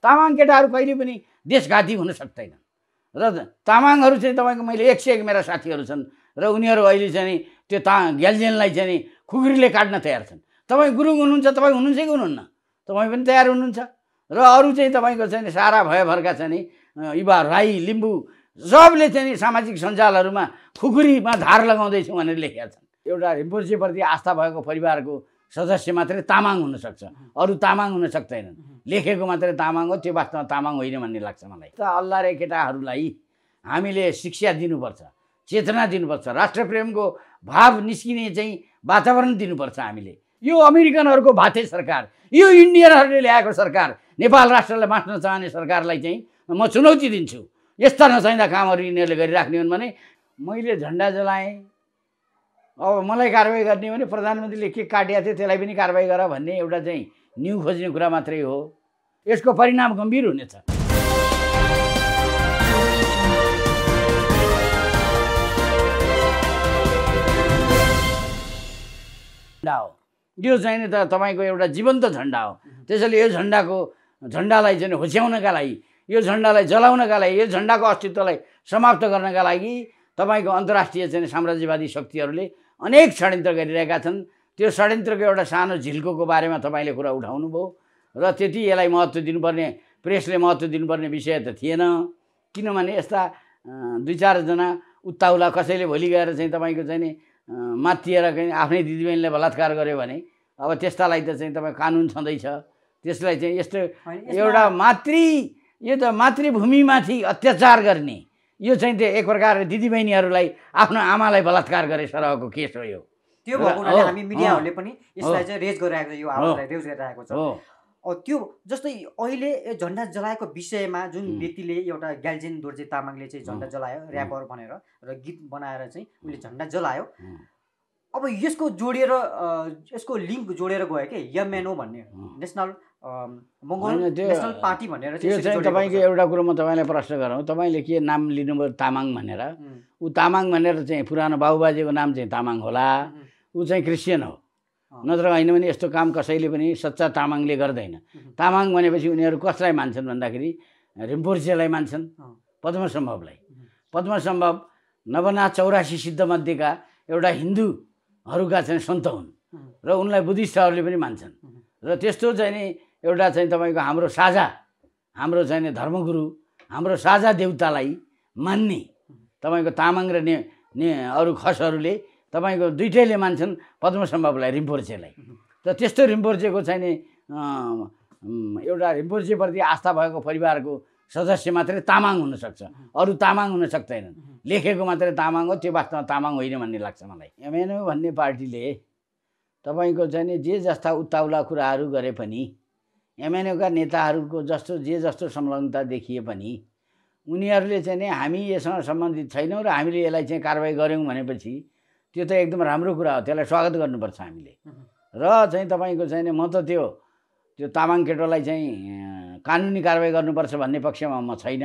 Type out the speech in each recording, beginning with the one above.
तामाङ केटाहरू कहिले पनि देशघाती हुन सक्दैनन् र तामाङहरू चाहिँ तपाईँको मैले 101 मेरा साथीहरू छन् र उनीहरू अहिले चाहिँ नि त्यो ग्याल्जेनलाई चाहिँ नि खुकुरीले काट्न तयार छन्। तपाईँ गुरुङ हुनुहुन्छ, तपाईँ हुनुहुन्छ कि हुनुहुन्न? तपाईँ पनि तयार हुनुहुन्छ र अरू चाहिँ तपाईँको चाहिँ सारा भयभरका चाहिँ नि युवा राई लिम्बू सबले चाहिँ नि सामाजिक सञ्जालहरूमा खुकुरीमा धार लगाउँदैछु भनेर लेखेका छन्। एउटा रिम्पोचेप्रति आस्था भएको परिवारको सदस्य मात्रै तामाङ हुनसक्छ, अरू तामाङ हुन सक्दैनन्। लेखेको मात्रै तामाङ हो, त्यो वास्तवमा तामाङ होइन भन्ने लाग्छ मलाई। त अल्लारे केटाहरूलाई हामीले शिक्षा दिनुपर्छ, चेतना दिनुपर्छ, राष्ट्रप्रेमको भाव निस्किने चाहिँ वातावरण दिनुपर्छ हामीले। यो अमेरिकनहरूको भाते सरकार, यो इन्डियनहरूले ल्याएको सरकार, नेपाल राष्ट्रलाई बाँच्न चाहने सरकारलाई चाहिँ म चुनौती दिन्छु। यस्ता नचाहिँदा कामहरू यिनीहरूले गरिराख्ने हुन् भने मैले झन्डा जलाएँ, अब मलाई कारवाही गर्ने भने प्रधानमन्त्रीले के काटेको थियो त्यसलाई पनि कारवाही गर भन्ने एउटा चाहिँ न्यु खोज्ने कुरा मात्रै हो। यसको परिणाम गम्भीर हुनेछ। झन्डा हो यो चाहिँ नि त तपाईँको एउटा जीवन्त झन्डा हो। त्यसैले यो झन्डालाई चाहिँ होच्याउनका लागि, यो झन्डालाई जलाउनका लागि, यो झन्डाको अस्तित्वलाई समाप्त गर्नका लागि तपाईँको अन्तर्राष्ट्रिय चाहिँ साम्राज्यवादी शक्तिहरूले अनेक षड्यन्त्र गरिरहेका छन्। त्यो षड्यन्त्रको एउटा सानो झिल्कोको बारेमा तपाईँले कुरा उठाउनु भयो र त्यति यसलाई महत्त्व दिनुपर्ने, प्रेसले महत्त्व दिनुपर्ने विषय त थिएन। किनभने यस्ता 2-4 जना उत्ताउला कसैले भोलि गएर चाहिँ तपाईँको चाहिँ नि माथिएर आफ्नै दिदीबहिनीलाई बलात्कार गर्यो भने अब त्यस्तालाई त चाहिँ तपाईँ कानुन छँदैछ। त्यसलाई चाहिँ यस्तो एउटा यो त मातृभूमिमाथि अत्याचार गर्ने, यो चाहिँ त्यो एक प्रकारले दिदीबहिनीहरूलाई आफ्नो आमालाई बलात्कार गरे सरहको केस हो यो। त्यो भएको हुनाले हामी मिडियाहरूले पनि यसलाई चाहिँ रेज गरिरहेको छ, यो आवाजलाई रेज गरिरहेको छ। त्यो जस्तै अहिले झन्डा जलाएको विषयमा जुन व्यक्तिले एउटा ग्याल्जेन दोर्जे तामाङले चाहिँ झन्डा जलायो ऱ्यापर भनेर र गीत बनाएर चाहिँ उसले झन्डा जलायो। अब यसको जोडेर यसको लिङ्क जोडेर गयो कि यमएनओ भन्ने नेसनल मङ्गोल नेसनल पार्टी भनेर चाहिँ तपाईँको एउटा कुरो म तपाईँलाई प्रश्न गरौँ, तपाईँले के नाम लिनुभयो तामाङ भनेर? ऊ तामाङ भनेर चाहिँ पुरानो बाबुबाजेको नाम चाहिँ तामाङ होला, ऊ चाहिँ क्रिस्चियन हो, नत्र होइन भने यस्तो काम कसैले पनि सच्चा तामाङले गर्दैन। तामाङ भनेपछि उनीहरू कसलाई मान्छन् भन्दाखेरि रिम्पोचेलाई मान्छन्, पद्मसम्भवलाई। पद्मसम्भव नवनाथ 84 सिद्धमध्येका एउटा हिन्दूहरूका चाहिँ सन्त हुन् र उनलाई बुद्धिस्टहरूले पनि मान्छन्। र त्यस्तो चाहिँ नि एउटा चाहिँ तपाईँको हाम्रो चाहिँ नि धर्मगुरु, हाम्रो साझा देवतालाई मान्ने तपाईँको तामाङ र अरू खसहरूले तपाईँको दुइटैले मान्छन्, पद्मसम्भवलाई, रिम्पोचेलाई। र त्यस्तो रिम्पोचेको चाहिँ नि एउटा रिम्पोचेप्रति आस्था भएको परिवारको सदस्य मात्रै तामाङ हुनसक्छ, अरू तामाङ हुन सक्दैनन्। लेखेको मात्रै तामाङ हो, त्यो वास्तवमा तामाङ होइन भन्ने लाग्छ मलाई। एमएनओ भन्ने पार्टीले तपाईँको चाहिँ नि जे जस्ता उत्ताउला कुराहरू गरे पनि, एमएनओका नेताहरूको जे जस्तो संलग्नता देखिए पनि उनीहरूले चाहिँ नि हामी यससँग सम्बन्धित छैनौँ र हामीले यसलाई चाहिँ कारवाही गऱ्यौँ भनेपछि त्यो त एकदम राम्रो कुरा हो, त्यसलाई स्वागत गर्नुपर्छ हामीले। र चाहिँ तपाईँको चाहिँ नि म त त्यो तामाङ केटोलाई चाहिँ कानुनी कारवाही गर्नुपर्छ भन्ने पक्षमा म छैन।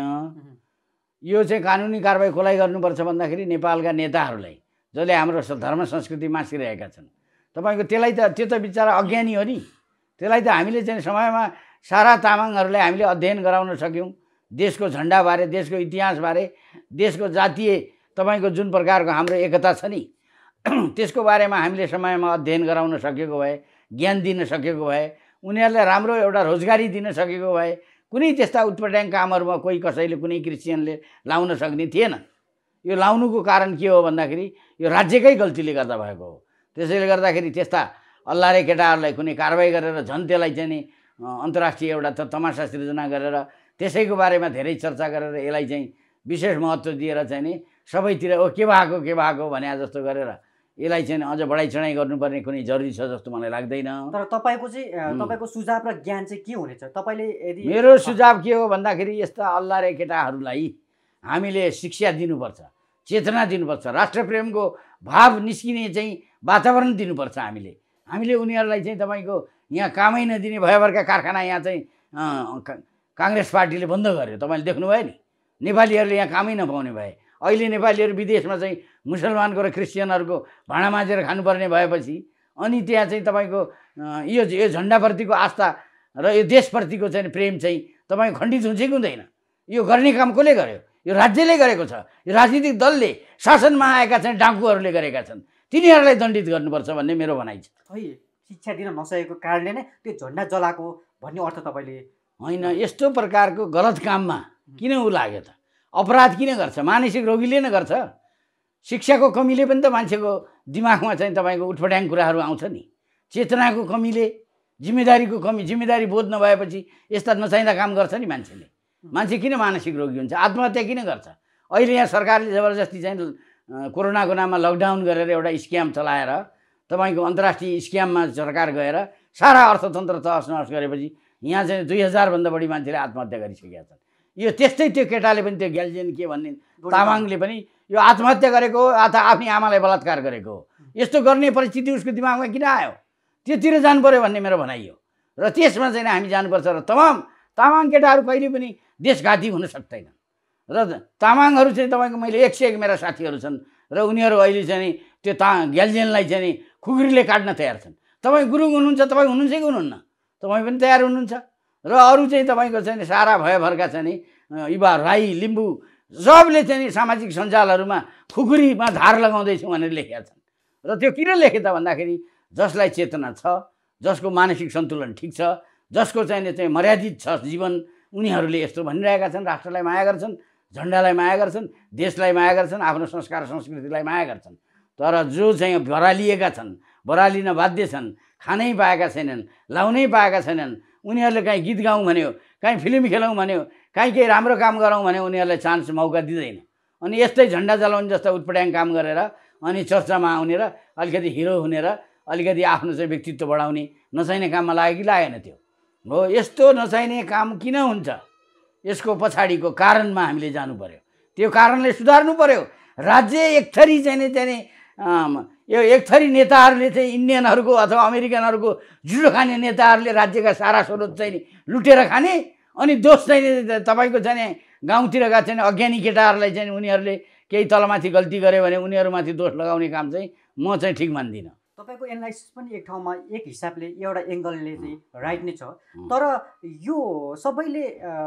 यो चाहिँ कानुनी कारवाही कसलाई गर्नुपर्छ भन्दाखेरि नेपालका नेताहरूलाई, जसले हाम्रो धर्म संस्कृति मासिरहेका छन्। तपाईँको त्यो त बिचरा अज्ञानी हो नि। त्यसलाई त हामीले चाहिँ समयमा सारा तामाङहरूलाई हामीले अध्ययन गराउन सक्यौँ, देशको झन्डाबारे, देशको इतिहासबारे, देशको जातीय तपाईँको जुन प्रकारको हाम्रो एकता छ नि त्यसको बारेमा हामीले समयमा अध्ययन गराउन सकेको भए, ज्ञान दिन सकेको भए, उनीहरूलाई राम्रो एउटा रोजगारी दिन सकेको भए, कुनै त्यस्ता उत्पट्याङ कामहरूमा कोही कसैले कुनै क्रिस्चियनले लाउन सक्ने थिएन। यो लाउनुको कारण के हो भन्दाखेरि यो राज्यकै गल्तीले गर्दा भएको हो। त्यसैले गर्दाखेरि त्यस्ता अल्लारे केटाहरूलाई कुनै कारवाही गरेर झन् त्यसलाई चाहिँ नि अन्तर्राष्ट्रिय एउटा तमासा सृजना गरेर त्यसैको बारेमा धेरै चर्चा गरेर यसलाई चाहिँ विशेष महत्त्व दिएर चाहिँ नि सबैतिर के भएको भने जस्तो गरेर यसलाई चाहिँ अझ बढाइ चढाइ गर्नुपर्ने कुनै जरुरी छ जस्तो मलाई लाग्दैन। तर तपाईँको सुझाव र ज्ञान चाहिँ के हुनेछ? तपाईँले यदि मेरो सुझाव के हो भन्दाखेरि यस्ता अल्लारे केटाहरूलाई हामीले शिक्षा दिनुपर्छ, चेतना दिनुपर्छ, राष्ट्रप्रेमको भाव निस्किने चाहिँ वातावरण दिनुपर्छ हामीले उनीहरूलाई चाहिँ तपाईँको यहाँ कामै नदिने भयभरका कारखाना यहाँ चाहिँ काङ्ग्रेस पार्टीले बन्द गर्यो। तपाईँले देख्नुभयो नि, नेपालीहरूले यहाँ कामै नपाउने भए। अहिले नेपालीहरू विदेशमा चाहिँ मुसलमानको र क्रिस्चियनहरूको भाँडा माझेर खानुपर्ने भएपछि अनि त्यहाँ चाहिँ तपाईँको यो झन्डाप्रतिको आस्था र यो देशप्रतिको चाहिँ प्रेम चाहिँ तपाईँ खण्डित हुन्छ कि हुँदैन? यो गर्ने काम कसले गर्यो? यो राज्यले गरेको छ। यो राजनीतिक दलले, शासनमा आएका चाहिँ डाकुहरूले गरेका छन्। तिनीहरूलाई दण्डित गर्नुपर्छ भन्ने मेरो भनाइ छ। है शिक्षा दिन नसकेको कारणले नै त्यो झन्डा जलाएको भन्ने अर्थ तपाईँले? होइन, यस्तो प्रकारको गलत काममा किन ऊ लाग्यो त? अपराध किन गर्छ? मानसिक रोगीले नै गर्छ। शिक्षाको कमीले पनि त मान्छेको दिमागमा चाहिँ तपाईँको उठपटाङ कुराहरू आउँछ नि। चेतनाको कमीले, जिम्मेदारीको कमी, जिम्मेदारी बोध नभएपछि यस्ता नचाहिँदा काम गर्छ नि मान्छेले। मान्छे किन मानसिक रोगी हुन्छ? आत्महत्या किन गर्छ? अहिले यहाँ सरकारले जबरजस्ती चाहिँ कोरोनाको नाममा लकडाउन गरेर एउटा स्क्याम चलाएर तपाईँको अन्तर्राष्ट्रिय स्क्याममा सरकार गएर सारा अर्थतन्त्र तहस नहस गरेपछि यहाँ चाहिँ 2000 भन्दा बढी मान्छेले आत्महत्या गरिसकेका छन्। यो त्यस्तै त्यो केटाले पनि, त्यो ग्याल्जेन के भन्ने तामाङले पनि यो आत्महत्या गरेको हो अथवा आफ्नै आमालाई बलात्कार गरेको हो। यस्तो गर्ने परिस्थिति उसको दिमागमा किन आयो? त्योतिर जानु पर्यो भन्ने मेरो भनाइ हो। र त्यसमा चाहिँ हामी जानुपर्छ। र तामाङ केटाहरू कहिले पनि देशघाती हुन सक्दैनन्। र तामाङहरू चाहिँ तपाईँको मैले 101 मेरा साथीहरू छन् र उनीहरू अहिले चाहिँ त्यो ग्याल्जेनलाई चाहिँ खुकुरीले काट्न तयार छन्। तपाईँ गुरुङ हुनुहुन्छ, तपाईँ हुनुहुन्छ कि हुनुहुन्न? तपाईँ पनि तयार हुनुहुन्छ। र अरू चाहिँ तपाईँको चाहिँ सारा भयभरका चाहिँ युवा राई लिम्बू सबले चाहिँ सामाजिक सञ्जालहरूमा खुकुरीमा धार लगाउँदैछौँ भनेर लेखेका छन्। र त्यो किन लेखे त भन्दाखेरि जसलाई चेतना छ, जसको मानसिक सन्तुलन ठिक छ, जसको चाहिँ मर्यादित छ जीवन, उनीहरूले यस्तो भनिरहेका छन्। राष्ट्रलाई माया गर्छन्, झन्डालाई माया गर्छन्, देशलाई माया गर्छन्, आफ्नो संस्कार संस्कृतिलाई माया गर्छन्। तर जो चाहिँ बरालिएका छन्, बरालिन बाध्य छन्, खानै पाएका छैनन्, लाउनै पाएका छैनन्, उनीहरूले काहीँ गीत गाउँ भन्यो, काहीँ फिल्म खेलौँ भन्यो, काहीँ केही राम्रो काम गरौँ भन्यो, उनीहरूलाई चान्स मौका दिँदैन। अनि यस्तै झन्डा जलाउने जस्ता उटपट्याङ काम गरेर अनि चर्चामा आउने र अलिकति हिरो हुने र अलिकति आफ्नो चाहिँ व्यक्तित्व बढाउने नचाहिने काममा लाग्यो कि लागेन? त्यो हो। यस्तो नचाहिने काम किन हुन्छ? यसको पछाडिको कारणमा हामीले जानु पर्यो। त्यो कारणले सुधार्नु पर्यो। राज्य एकथरी चाहिँ यो एकथरी नेताहरूले चाहिँ इन्डियनहरूको अथवा अमेरिकनहरूको जुडो खाने नेताहरूले राज्यका सारा स्रोत चाहिँ लुटेर खाने, अनि दोष चाहिँ तपाईँको चाहिँ गाउँतिरका चाहिँ अज्ञानी केटाहरूलाई चाहिँ उनीहरूले केही तलमाथि गल्ती गर्यो भने उनीहरूमाथि दोष लगाउने काम चाहिँ म चाहिँ ठिक मान्दिनँ। तपाईँको एनालाइसिस पनि एक ठाउँमा एक हिसाबले एउटा एङ्गलले चाहिँ राइट नै छ। तर यो सबैले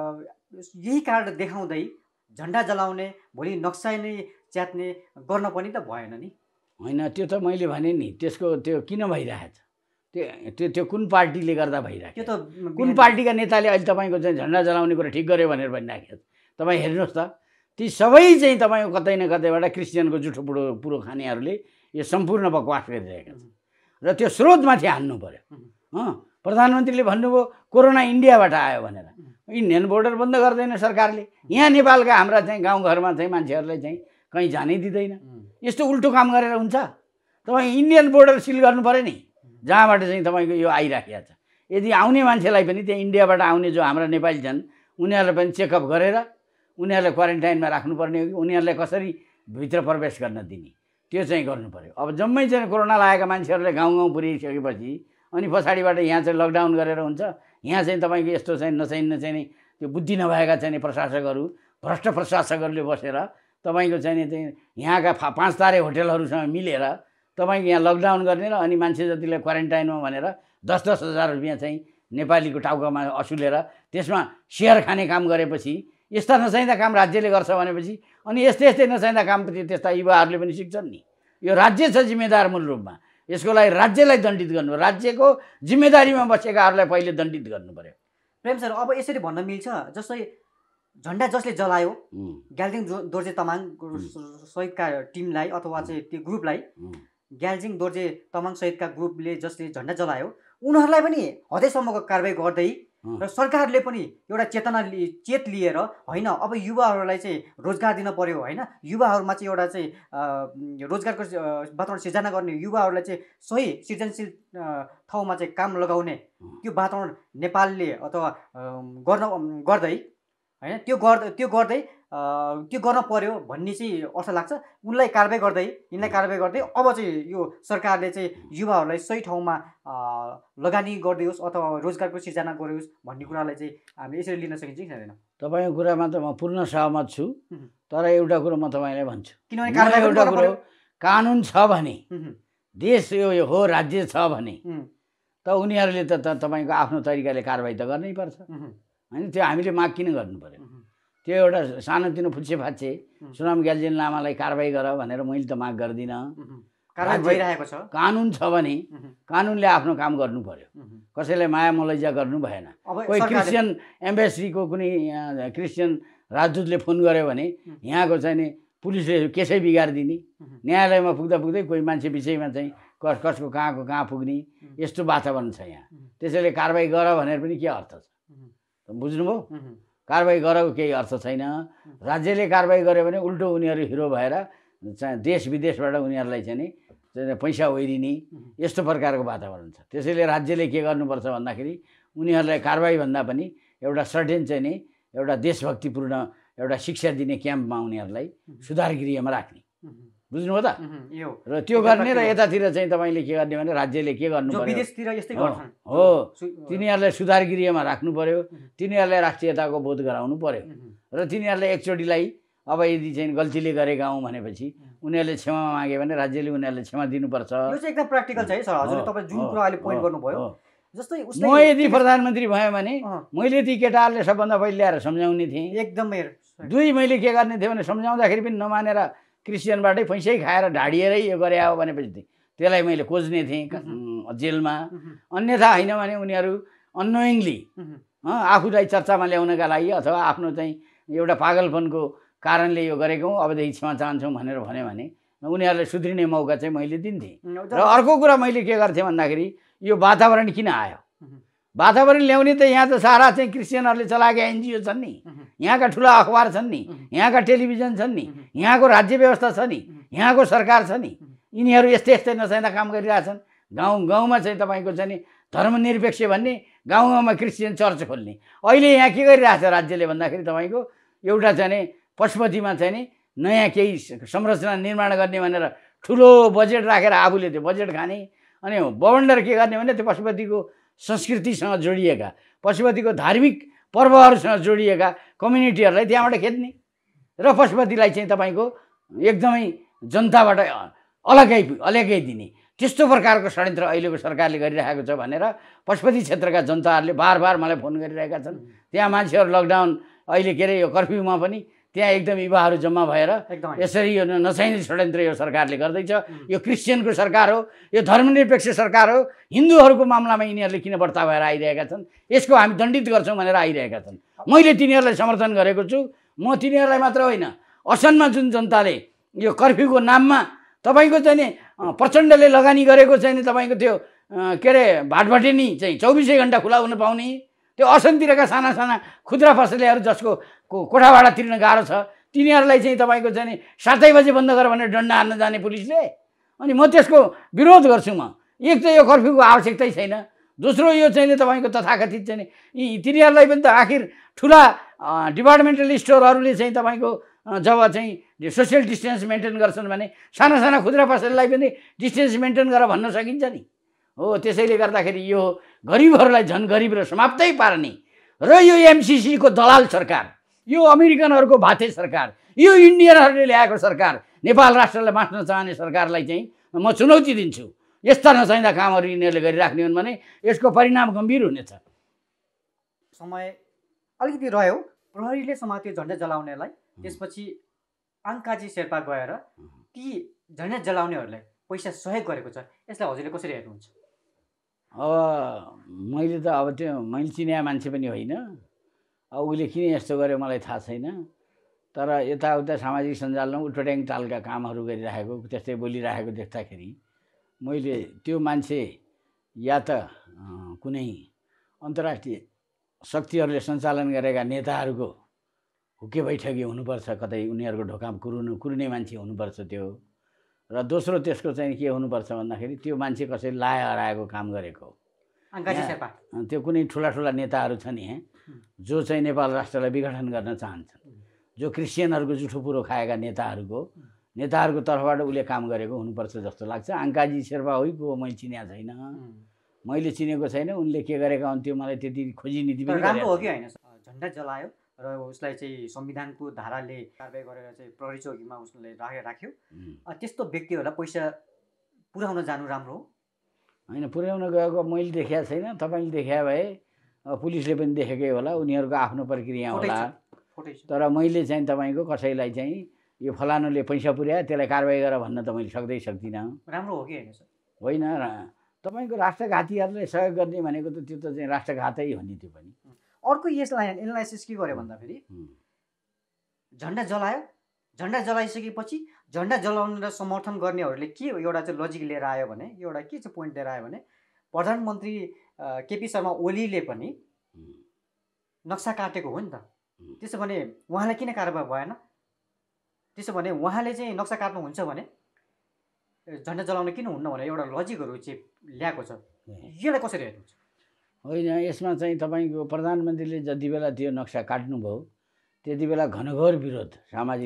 यही कारण देखाउँदै झन्डा जलाउने, भोलि नक्सा नै च्यात्ने गर्न पनि त भएन नि? होइन, त्यो त मैले भने नि, त्यसको त्यो किन भइरहेछ? त्यो कुन पार्टीले गर्दा भइरहेको? त्यो त कुन पार्टीका नेताले अहिले तपाईँको चाहिँ झन्डा जलाउने कुरा ठिक गर्यो भनेर भनिराखेको छ? तपाईँ हेर्नुहोस् त, ती सबै चाहिँ तपाईँको कतै न कतैबाट क्रिस्चियनको जुठो पुरो खानेहरूले यो सम्पूर्ण बकवास गरिरहेका छन्। र त्यो स्रोतमाथि हान्नु पर्यो। प्रधानमन्त्रीले भन्नुभयो कोरोना इन्डियाबाट आयो भनेर। इन्डियन बोर्डर बन्द गर्दैन सरकारले। यहाँ नेपालका हाम्रा चाहिँ गाउँघरमा चाहिँ मान्छेहरूलाई चाहिँ कहीँ जानै दिँदैन। यस्तो उल्टो काम गरेर हुन्छ? तपाईँ इन्डियन बोर्डर सिल गर्नु पऱ्यो नि, जहाँबाट चाहिँ तपाईँको यो आइराखेको छ। यदि आउने मान्छेलाई पनि त्यहाँ इन्डियाबाट आउने जो हाम्रा नेपाली छन् उनीहरूलाई पनि चेकअप गरेर उनीहरूलाई क्वारेन्टाइनमा राख्नुपर्ने हो कि उनीहरूलाई कसरी भित्र प्रवेश गर्न दिने, त्यो चाहिँ गर्नु पर्यो। अब जम्मै चाहिँ कोरोना लागेका मान्छेहरूलाई गाउँ गाउँ पुर्याइसकेपछि अनि पछाडिबाट यहाँ चाहिँ लकडाउन गरेर हुन्छ? यहाँ चाहिँ तपाईँको यस्तो चाहिँ नचाहिने त्यो बुद्धि नभएका चाहिँ प्रशासकहरू, भ्रष्ट प्रशासकहरूले बसेर तपाईँको चाहिँ यहाँका 5 तारे होटेलहरूसँग मिलेर तपाईँको यहाँ लकडाउन गर्ने र अनि मान्छे जतिलाई क्वारेन्टाइनमा भनेर 10-10 हजार रुपियाँ चाहिँ नेपालीको टाउकामा असुलेर त्यसमा सेयर खाने काम गरेपछि, यस्ता नचाहिँदा काम राज्यले गर्छ भनेपछि अनि यस्तै नचाहिँदा काम त्यस्ता युवाहरूले पनि सिक्छन् नि। यो राज्य छ जिम्मेदार मूल रूपमा। यसको लागि राज्यलाई दण्डित गर्नु, राज्यको जिम्मेदारीमा बसेकाहरूलाई पहिले दण्डित गर्नु पर्यो। प्रेम सर, अब यसरी भन्न मिल्छ जस्तै झन्डा जसले जलायो ग्याल्जिङ दोर्जे तामाङ सहितका टिमलाई अथवा चाहिँ त्यो ग्रुपलाई, ग्याल्जिङ दोर्जे तामाङ सहितका ग्रुपले जसले झन्डा जलायो उनीहरूलाई पनि हदैसम्मको कारबाही गर्दै र सरकारले पनि एउटा चेत लिएर होइन अब युवाहरूलाई चाहिँ रोजगार दिन पर्यो, होइन युवाहरूमा चाहिँ एउटा चाहिँ रोजगारको वातावरण सिर्जना गर्ने, युवाहरूलाई चाहिँ सही सृजनशील ठाउँमा चाहिँ काम लगाउने त्यो वातावरण नेपालले अथवा गर्दै होइन त्यो गर्दै त्यो गर्न पर्यो भन्ने चाहिँ अर्थ लाग्छ। उनलाई कारबाही गर्दै, यिनलाई कारबाही गर्दै अब चाहिँ यो सरकारले चाहिँ युवाहरूलाई सही ठाउँमा लगानी गरिदियोस् अथवा रोजगारको सिर्जना गरियोस् भन्ने कुरालाई चाहिँ हामीले यसरी लिन सकिन्छ कि छैन? तपाईँको कुरामा त म पूर्ण सहमत छु। तर एउटा कुरो म तपाईँलाई भन्छु, किनभने एउटा कुरो कानुन छ भने, देश यो हो, राज्य छ भने त उनीहरूले त तपाईँको आफ्नो तरिकाले कारबाही त गर्नै पर्छ। हैन त्यो हामीले माग किन गर्नु पर्यो त्यो एउटा सानोतिनो फुच्चे फाच्चे सुनाम ग्याल्जेन लामालाई कारबाही गर भनेर मैले त माग गर्दिनँ कारबाही भइरहेको छ कानुन छ भने कानुनले आफ्नो काम गर्नु पर्यो कसैलाई माया मलैजा गर्नु भएन कोही क्रिस्चियन एम्बेसीको कुनै क्रिस्चियन राजदूतले फोन गर्यो भने यहाँको चाहिँ नि पुलिसले केसै बिगारिदिने न्यायालयमा पुग्दा पुग्दै कोही मान्छे विषयमा चाहिँ कसको कहाँ पुग्ने यस्तो वातावरण छ यहाँ त्यसैले कारबाही गर भनेर पनि के अर्थ छ बुझ्नुभयो कारबाही गरेको केही अर्थ छैन राज्यले कारबाही गर्यो भने उल्टो उनीहरू हिरो भएर देश विदेशबाट उनीहरूलाई चाहिँ नि पैसा ओइरिने यस्तो प्रकारको वातावरण छ त्यसैले राज्यले के गर्नुपर्छ भन्दाखेरि उनीहरूलाई कारबाही भन्दा पनि एउटा सर्टेन चाहिँ नि एउटा देशभक्तिपूर्ण एउटा शिक्षा दिने क्याम्पमा उनीहरूलाई सुधार गृहमा राख्ने बुझ्नुभयो त र त्यो गर्ने र यतातिर चाहिँ तपाईँले के गर्ने भने राज्यले के गर्नु पर्यो हो तिनीहरूलाई सुधार गृहमा राख्नु पर्यो तिनीहरूलाई राष्ट्रियताको बोध गराउनु पर्यो र तिनीहरूलाई एकचोटिलाई अब यदि चाहिँ गल्तीले गरेका हौँ भनेपछि उनीहरूले क्षमा मागे भने राज्यले उनीहरूलाई क्षमा दिनुपर्छ यो चाहिँ एकदम प्र्याक्टिकल छ है सर हजुरले तपाईँ जुन कुरा अहिले पोइन्ट गर्नुभयो जस्तै म यदि प्रधानमन्त्री भएँ भने मैले ती केटाहरूले सबभन्दा पहिले ल्याएर सम्झाउने थिएँ एकदमै दुई मैले के गर्ने थिएँ भने सम्झाउँदाखेरि पनि नमानेर क्रिस्चियनबाटै पैसै खाएर ढाडिएरै यो गरे हो भनेपछि त्यसलाई मैले खोज्ने थिएँ जेलमा अन्यथा होइन भने उनीहरू अननोइङली आफूलाई चर्चामा ल्याउनका लागि अथवा आफ्नो चाहिँ एउटा पागलपनको कारणले यो गरेको अबदेखि क्षमा चाहन्छौँ भनेर भन्यो भने उनीहरूलाई सुध्रिने मौका चाहिँ मैले दिन्थेँ र अर्को कुरा मैले के गर्थेँ भन्दाखेरि यो वातावरण किन आयो वातावरण ल्याउने त यहाँ त सारा चाहिँ क्रिस्चियनहरूले चलाएका एनजिओ छन् नि यहाँका ठुला अखबार छन् नि यहाँका टेलिभिजन छन् नि यहाँको राज्य व्यवस्था छ नि यहाँको सरकार छ नि यिनीहरू यस्तै यस्तै नचाहिँदा काम गरिरहेछन् गाउँमा चाहिँ तपाईँको चाहिँ नि धर्मनिरपेक्ष भन्ने गाउँमा क्रिस्चियन चर्च खोल्ने अहिले यहाँ के गरिरहेछ राज्यले भन्दाखेरि तपाईँको एउटा चाहिँ नि पशुपतिमा चाहिँ नि नयाँ केही संरचना निर्माण गर्ने भनेर ठुलो बजेट राखेर आफूले त्यो बजेट खाने अनि बवन्डर के गर्ने भने त्यो पशुपतिको संस्कृतिसँग जोडिएका पशुपतिको धार्मिक पर्वहरूसँग जोडिएका कम्युनिटीहरूलाई त्यहाँबाट खेद्ने र पशुपतिलाई चाहिँ तपाईँको एकदमै जनताबाट अलग्गै दिने त्यस्तो प्रकारको षड्यन्त्र अहिलेको सरकारले गरिरहेको छ भनेर पशुपति क्षेत्रका जनताहरूले बार मलाई फोन गरिरहेका छन् त्यहाँ मान्छेहरू लकडाउन अहिले के अरे यो कर्फ्युमा पनि त्यहाँ एकदम युवाहरू जम्मा भएर यसरी यो नचाहिने षड्यन्त्र यो सरकारले गर्दैछ यो क्रिस्चियनको सरकार हो यो धर्मनिरपेक्ष सरकार हो हिन्दूहरूको मामलामा यिनीहरूले किन बढ्ता भएर आइरहेका छन् यसको हामी दण्डित गर्छौँ भनेर आइरहेका छन् मैले तिनीहरूलाई समर्थन गरेको छु म तिनीहरूलाई मात्र होइन असनमा जुन जनताले यो कर्फ्युको नाममा तपाईँको चाहिँ नि प्रचण्डले लगानी गरेको चाहिँ नि तपाईँको त्यो के अरे भाटभटेनी चाहिँ 24 घण्टा खुला हुन पाउने त्यो असनतिरका साना खुद्रा पसलेहरू जसको कोठा भाडा तिर्न गाह्रो छ तिनीहरूलाई चाहिँ तपाईँको चाहिँ नि 7 बजे बन्द गर भनेर डन्डा हान्न जाने पुलिसले अनि म त्यसको विरोध गर्छु म एक त यो कर्फ्युको आवश्यकतै छैन दोस्रो यो चाहिँ नि तपाईँको तथाकथित चाहिँ नि तिनीहरूलाई पनि त आखिर ठुला डिपार्टमेन्टल स्टोरहरूले चाहिँ तपाईँको जब चाहिँ सोसियल डिस्टेन्स मेन्टेन गर्छन् भने साना खुद्रा पसललाई पनि डिस्टेन्स मेन्टेन गरेर भन्न सकिन्छ नि हो त्यसैले गर्दाखेरि यो गरिबहरूलाई झन् गरिब र समाप्तै पार्ने र यो एमसीसीको दलाल सरकार यो अमेरिकनहरूको भाते सरकार यो इन्डियनहरूले ल्याएको सरकार नेपाल राष्ट्रलाई बाँच्न चाहने सरकारलाई चाहिँ म चुनौती दिन्छु यस्ता नचाहिँदा कामहरू यिनीहरूले गरिराख्ने हुन् भने यसको परिणाम गम्भीर हुनेछ समय अलिकति रह्यो प्रहरीले समात्यो झन्डा जलाउनेलाई त्यसपछि आङ्काजी शेर्पा गएर ती झन्डा जलाउनेहरूलाई पैसा सहयोग गरेको छ यसलाई हजुरले कसरी हेर्नुहुन्छ अब मैले त अब त्यो मैले चिने मान्छे पनि होइन अब उसले किन यस्तो गर्यो मलाई थाहा छैन तर यताउता सामाजिक सञ्जालमा उटपट्याङ तालका कामहरू गरिरहेको त्यस्तै बोलिरहेको देख्दाखेरि मैले त्यो मान्छे या त कुनै अन्तर्राष्ट्रिय शक्तिहरूले सञ्चालन गरेका नेताहरूको हुके बैठकी हुनुपर्छ कतै उनीहरूको ढोकामा कुर्ने मान्छे हुनुपर्छ त्यो र दोस्रो त्यसको चाहिँ के हुनुपर्छ भन्दाखेरि त्यो मान्छे कसैले लाया हराएको काम गरेको त्यो कुनै ठुला नेताहरू छन् यहाँ जो चाहिँ नेपाल राष्ट्रलाई विघटन गर्न चाहन्छन् जो क्रिस्चियनहरूको जुठो पुरो खाएका नेताहरूको तर्फबाट उसले काम गरेको हुनुपर्छ जस्तो लाग्छ आङ्काजी शेर्पा होइको मैले चिनेको छैन मैले चिनेको छैन उनले के गरेका हुन् त्यो मलाई त्यति खोजी नीति पनि राम्रो हो कि होइन झन्डा जलायो र उसलाई चाहिँ संविधानको धाराले कारबाही गरेर चाहिँ प्रहरी चौकीमा उसले राख्यो त्यस्तो व्यक्तिहरूलाई पैसा पुर्याउन जानु राम्रो हो होइन पुर्याउन गएको मैले देखेको छैन तपाईँले देखा भए पुलिसले पनि देखेकै होला, उनीहरूको आफ्नो प्रक्रिया होला। तर मैले चाहिँ तपाईँको कसैलाई चाहिँ यो फलानुले पैसा पुर्यायो त्यसलाई कारबाही गर भन्न त मैले सक्दिनँ। राम्रो हो कि होइन सर? होइन, तपाईँको राष्ट्रघातीहरूलाई सहयोग गर्ने भनेको त त्यो त चाहिँ राष्ट्रघातै हो नि। त्यो पनि अर्को यसलाई एनालाइसिस के गर्यो भन्दाखेरि झन्डा जलायो, झन्डा जलाइसकेपछि झन्डा जलाउन र समर्थन गर्नेहरूले के एउटा चाहिँ लजिक लिएर आयो भने, एउटा के चाहिँ पोइन्ट लिएर आयो भने, प्रधानमन्त्री केपी शर्मा ओलीले पनि नक्सा काटेको हो नि त। त्यसो भने उहाँलाई किन कारबाही भएन? त्यसो भने उहाँले चाहिँ नक्सा काट्नुहुन्छ भने झन्डा जलाउन किन हुन्न भनेर एउटा लजिकहरू चाहिँ ल्याएको छ। यसलाई कसरी हेर्नुहुन्छ? होइन, यसमा चाहिँ तपाईँको प्रधानमन्त्रीले जति बेला त्यो नक्सा काट्नुभयो त्यति बेला घनघोर विरोध सामाजिक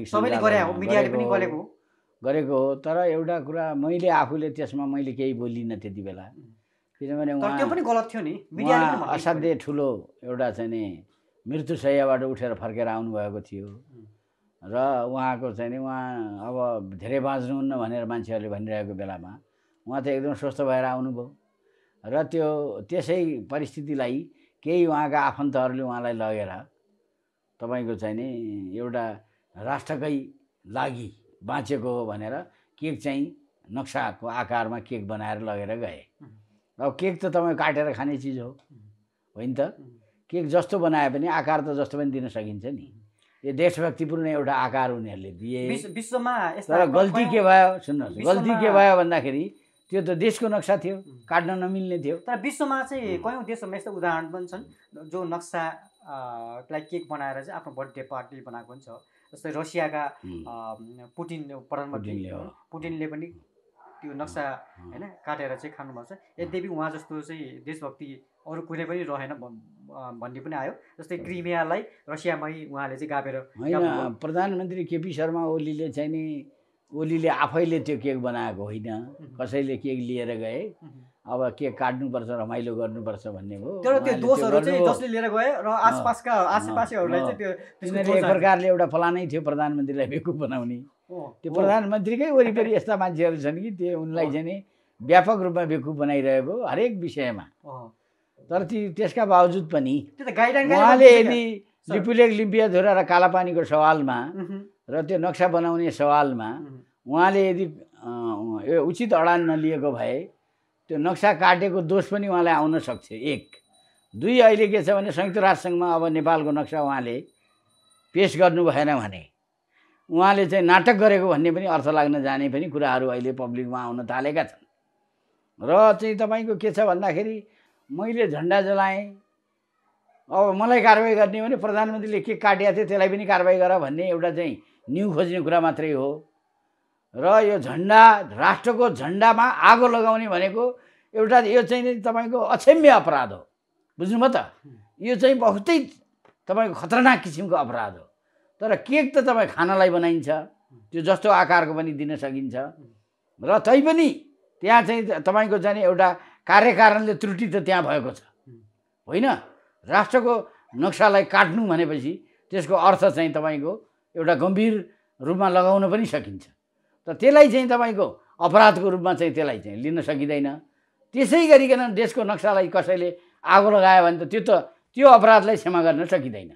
गरेको हो। तर एउटा कुरा मैले आफूले त्यसमा मैले केही बोलिनँ त्यति बेला, किनभने त्यो पनि गलत थियो नि। असाध्यै ठुलो एउटा चाहिँ नि मृत्युशय्याबाट उठेर फर्केर आउनुभएको थियो र उहाँको चाहिँ नि उहाँ अब धेरै बाँच्नुहुन्न भनेर मान्छेहरूले भनिरहेको बेलामा उहाँ त एकदम स्वस्थ भएर आउनुभयो र त्यसै परिस्थितिलाई केही उहाँका आफन्तहरूले उहाँलाई लगेर तपाईँको चाहिँ नि एउटा राष्ट्रकै लागि बाँचेको हो भनेर केक चाहिँ नक्साको आकारमा केक बनाएर लगेर गए। अब केक त तपाईँ काटेर खाने चिज हो, होइन त? केक जस्तो बनाए पनि आकार त जस्तो पनि दिन सकिन्छ नि। यो देशभक्तिपूर्ण एउटा आकार उनीहरूले दिए विश्वमा। तर गल्ती के भयो सुन्नुहोस्, गल्ती के भयो भन्दाखेरि त्यो त देशको नक्सा थियो, काट्न नमिल्ने थियो। तर विश्वमा चाहिँ कयौँ देशहरूमा यस्तो उदाहरण पनि छन् जो नक्सालाई केक बनाएर चाहिँ आफ्नो बर्थडे पार्टी बनाएको पनि छ। जस्तै रसियाका पुटिनले पनि त्यो नक्सा होइन काटेर चाहिँ खानुभएको छ। यद्यपि उहाँ जस्तो चाहिँ देशभक्ति अरू कुनै पनि रहेन भन्ने पनि आयो। जस्तै क्रिमियालाई रसियामै उहाँले चाहिँ गापेर। होइन, प्रधानमन्त्री केपी शर्मा ओलीले चाहिँ नि ओलीले आफैले त्यो केक बनाएको होइन, कसैले केक लिएर गए। अब केक काट्नुपर्छ, रमाइलो गर्नुपर्छ भन्ने भयो। तर त्यो दोषहरू चाहिँ जसले लिएर गए र आसपासकाहरूलाई चाहिँ त्यो एक प्रकारले एउटा फलानै थियो प्रधानमन्त्रीलाई बेकुफ बनाउने। त्यो प्रधानमन्त्रीकै वरिपरि यस्ता मान्छेहरू छन् कि त्यो उनलाई चाहिँ नि व्यापक रूपमा बेकुफ बनाइरहेको हरेक विषयमा। तर त्यसका बावजुद पनि उहाँले यदि लिपुलेख लिम्पियाधुरा र कालापानीको सवालमा र त्यो नक्सा बनाउने सवालमा उहाँले यदि यो उचित अडान नलिएको भए त्यो नक्सा काटेको दोष पनि उहाँलाई आउन सक्छ। एक, दुई, अहिले के छ भने संयुक्त राष्ट्रसङ्घमा अब नेपालको नक्सा उहाँले पेस गर्नु भएन भने उहाँले चाहिँ नाटक गरेको भन्ने पनि अर्थ लाग्न जाने पनि कुराहरू अहिले पब्लिकमा आउन थालेका छन्। र चाहिँ तपाईँको के छ भन्दाखेरि मैले झन्डा जलाएँ, अब मलाई कारबाही गर्ने भने प्रधानमन्त्रीले के काटेको थियो त्यसलाई पनि कारबाही गर भन्ने एउटा चाहिँ न्यु खोज्ने कुरा मात्रै हो। र यो झन्डा, राष्ट्रको झन्डामा आगो लगाउने भनेको एउटा यो चाहिँ तपाईँको अक्षम्य अपराध हो, बुझ्नुभयो त? यो चाहिँ बहुतै तपाईँको खतरनाक किसिमको अपराध हो। तर केक त तपाईँ खानालाई बनाइन्छ, त्यो जस्तो आकारको पनि दिन सकिन्छ। र तैपनि त्यहाँ चाहिँ तपाईँको चाहिँ एउटा कार्यकारणले त्रुटि त त्यहाँ भएको छ, होइन? राष्ट्रको नक्सालाई काट्नु भनेपछि त्यसको अर्थ चाहिँ तपाईँको एउटा गम्भीर रूपमा लगाउन पनि सकिन्छ। तर त्यसलाई चाहिँ तपाईँको अपराधको रूपमा चाहिँ त्यसलाई चाहिँ लिन सकिँदैन। त्यसै गरिकन देशको नक्सालाई कसैले आगो लगायो भने त त्यो अपराधलाई क्षमा गर्न सकिँदैन।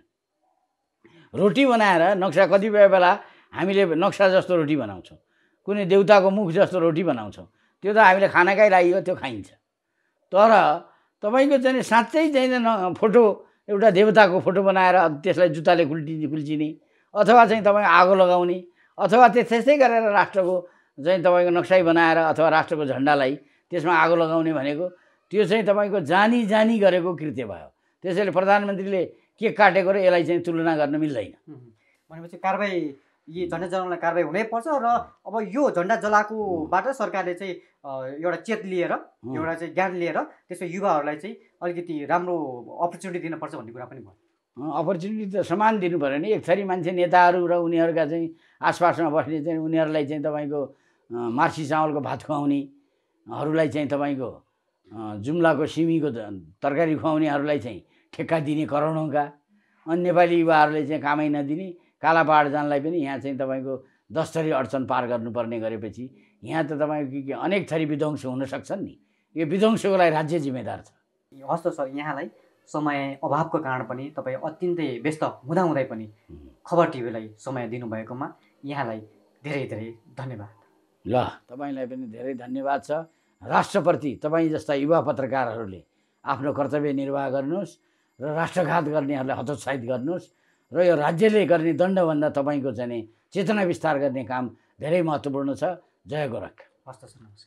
रोटी बनाएर नक्सा, कतिपय बेला हामीले नक्सा जस्तो रोटी बनाउँछौँ, कुनै देउताको मुख जस्तो रोटी बनाउँछौँ, त्यो त हामीले खानाकै लागि हो, त्यो खाइन्छ। तर तपाईँको चाहिँ साँच्चै चाहिँ फोटो, एउटा देवताको फोटो बनाएर त्यसलाई जुत्ताले कुल्चिने अथवा चाहिँ तपाईँ आगो लगाउने अथवा त्यसै गरेर राष्ट्रको चाहिँ तपाईँको नक्साई बनाएर अथवा राष्ट्रको झन्डालाई त्यसमा आगो लगाउने भनेको त्यो चाहिँ तपाईँको जानी गरेको कृत्य भयो। त्यसैले प्रधानमन्त्रीले केक काटेको र यसलाई चाहिँ तुलना गर्न मिल्दैन। भनेपछि कारबाही, यी झन्डा जलाउनलाई कारबाही हुनैपर्छ। र अब यो झन्डा जलाएकोबाट सरकारले चाहिँ एउटा चेत लिएर, एउटा चाहिँ ज्ञान लिएर त्यसमा युवाहरूलाई चाहिँ अलिकति राम्रो अपर्च्युनिटी दिनुपर्छ भन्ने कुरा पनि भयो। अपर्च्युनिटी त समान दिनु पऱ्यो नि। एक थरी मान्छे नेताहरू र उनीहरूका चाहिँ आसपासमा बस्ने चाहिँ उनीहरूलाई चाहिँ तपाईँको मार्सी चामलको भात खुवाउनेहरूलाई चाहिँ तपाईँको जुम्लाको सिमीको तरकारी खुवाउनेहरूलाई चाहिँ ठेक्का दिने करोडौँका, अनि नेपाली युवाहरूले चाहिँ कामै नदिने, काला पहाड जानलाई पनि यहाँ चाहिँ तपाईँको 10 थरी अडचन पार गर्नुपर्ने गरेपछि यहाँ त तपाईँको अनेक थरी विध्वंस हुन सक्छन् नि। यो विध्वंसको लागि राज्य जिम्मेदार छ। हस् त सर, यहाँलाई समय अभावको कारण पनि तपाईँ अत्यन्तै व्यस्त हुँदाहुँदै पनि खबर टिभीलाई समय दिनुभएकोमा यहाँलाई धेरै धेरै धन्यवाद। ल तपाईँलाई पनि धेरै धन्यवाद छ। राष्ट्रप्रति तपाईँ जस्ता युवा पत्रकारहरूले आफ्नो कर्तव्य निर्वाह गर्नुहोस् र राष्ट्रघात गर्नेहरूलाई हतोत्साहित गर्नुहोस् र यो राज्यले गर्ने दण्डभन्दा तपाईँको चाहिँ चेतना विस्तार गर्ने काम धेरै महत्त्वपूर्ण छ। जय गोरख। हस्त नमस्कार।